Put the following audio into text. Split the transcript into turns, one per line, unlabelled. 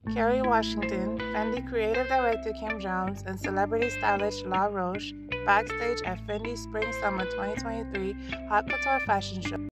Kerry Washington, Fendi creative director Kim Jones, and celebrity stylist Law Roach backstage at Fendi Spring Summer 2023 Haute Couture fashion show.